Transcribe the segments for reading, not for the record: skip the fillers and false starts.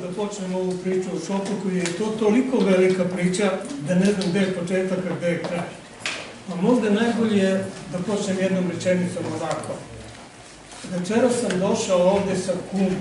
da počnem ovu priču o šoku koji je to toliko velika priča da ne znam gde je početak, a gde je kraj. A možda najbolje da počnem jednom rečenicom ovako. Večera sam došao ovde sa kumom.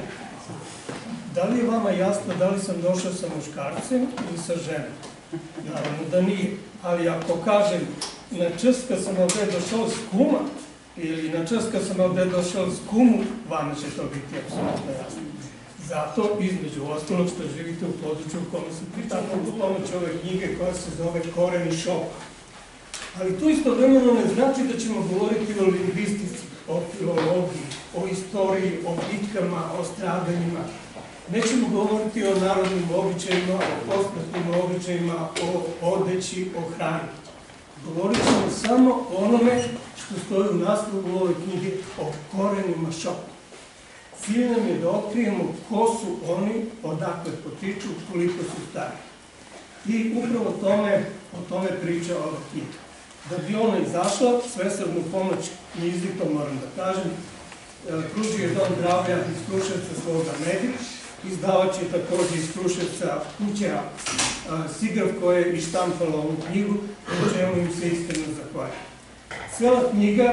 Da li je vama jasno da li sam došao sa muškarcem ili sa ženom? Naravno da nije. Ali ako kažem na čas kad sam ovde došao s kuma ili na čas kad sam ovde došao s kumu, vama će to biti apsolutno jasno. Zato, između ostalog, što živite u području u kome se priča u pomoć ove knjige koja se zove Koreni šoka. Ali to istovremeno ne znači da ćemo govoriti o lingvistici, o filologiji, o istoriji, o bitkama, o stradanjima. Nećemo govoriti o narodnim običajima, o posmrtnim običajima, o odeći, o hrani. Govorit ćemo samo o onome što stoji u naslovu ove knjige, o korenima šoka. Cilj nam je da otkrijemo ko su oni, odakle potiču, koliko su stari. I upravo o tome priča ova knjiga. Da bi ona izašla, svesrdnu pomoć knjizi, to moram da kažem, pružio je Dom zdravlja iz Kruševca svoga Medić, izdavač je takođe iz Kruševca kuća Sigraf koja je i štampala ovu knjigu, o čemu im se iskreno zahvaljujem. Cijela knjiga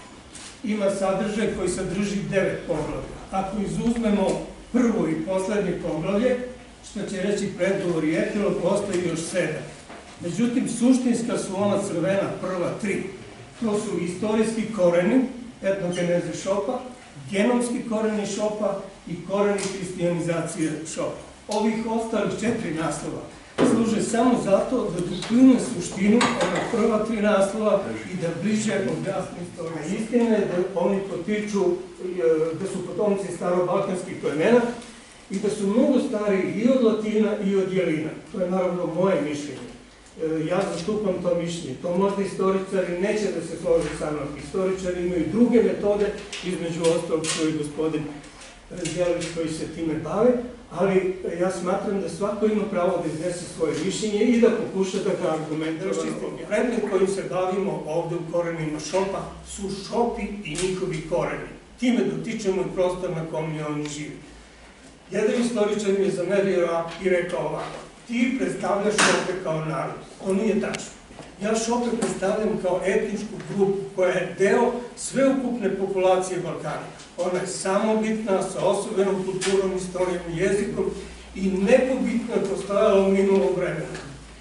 ima sadržaj koji sadrži 9 poglavlja. Ako izuzmemo prvo i poslednje poglavlje, što će reći predgovor i epilog, ostaje još 7. Međutim, suštinska su ona crvena prva 3. To su istorijski koreni, etnogeneze Šopa, genomski koreni Šopa i koreni hristijanizacije Šopa. Ovih ostalih 4 naslova služe samo zato da dopune suštinu ona prva 3 naslova i da bliže objasne istoriju. Istina je da oni potiču, da su potomci starobalkanskih plemena i da su mnogo stariji i od Latina i od Jelina. To je naravno moje mišljenje. Ja zastupam to mišljenje. To možda istoričari neće da se složi sa mnom. Istoričari imaju druge metode, između ostalog što je gospodin Razdjelović koji se time bave, ali ja smatram da svako ima pravo da iznese svoje mišljenje i da pokuša da ga argumentira. Predmet kojim se bavimo ovde u korenima Šopa su Šopi i njihovi koreni. Time dotičemo i prostor na kom je oni živi. Jedan istoričar mi je zamerio i rekao ovako: ti predstavljaš Šope kao narod. To nije tačno. Ja Šope predstavljam kao etničku grupu koja je deo sveukupne populacije Balkana. Ona je samobitna, sa osobenom kulturom, istorijom i jezikom i nepobitno je postojala u minulom vremenu.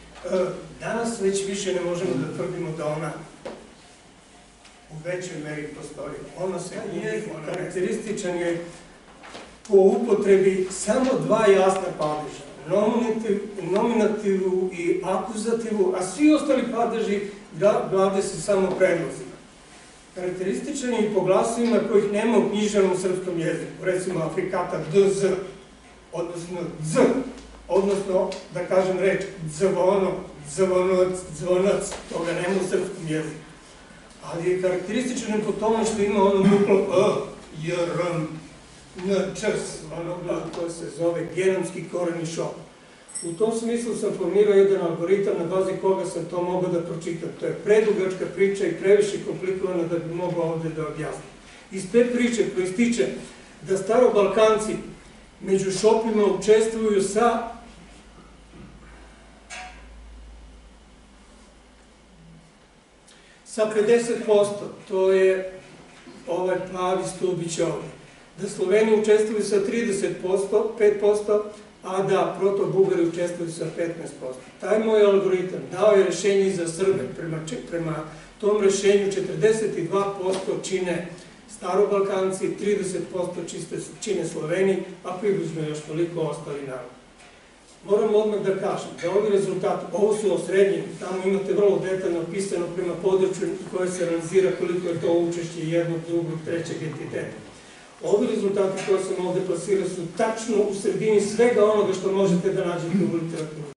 Danas već više ne možemo da tvrdimo da ona u većoj meri postoji. Ona se nije, karakterističan je po upotrebi samo 2 jasna padeža. Nominativu i akuzativu, a svi ostali padeži glade se samo predlozima. Karakterističan je i po glasovima kojih nema u književnom srpskom jeziku, recimo afrikata dz, odnosno dz, odnosno, da kažem reč, dzvono, dzvonac, dzvonac, toga nema u srpskom jeziku. Ali je karakterističan po tome što ima ono buklo j, r, n, čs, ono koje se zove genomski koreni Šopa. U tom smislu sam formirao jedan algoritam na bazi koga sam to mogao da pročitam. To je predugačka priča i previše komplikovana da bi mogao ovde da objasnim. Iz te priče proističe da starobalkanci među Šopima učestvuju sa 50%, to je ovaj plavi stubić ovde. Da Sloveni učestvuju sa 30%, 5%, a da proto-Bugari učestvuju sa 15%. Taj moj algoritam dao je rešenje i za Srbe. Prema tom rešenju 42% čine starobalkanci, 30% čine Sloveni, a približno još toliko ostali narod. Moram odmah da kažem da ovi rezultati, ovo su osrednjeni, tamo imate vrlo detaljno opisano prema području koje se analizira koliko je to učešće jednog, drugog, trećeg entiteta. Ovi rezultati koje sam ovde plasirao su tačno u sredini svega onoga što možete da nađete u literaturi.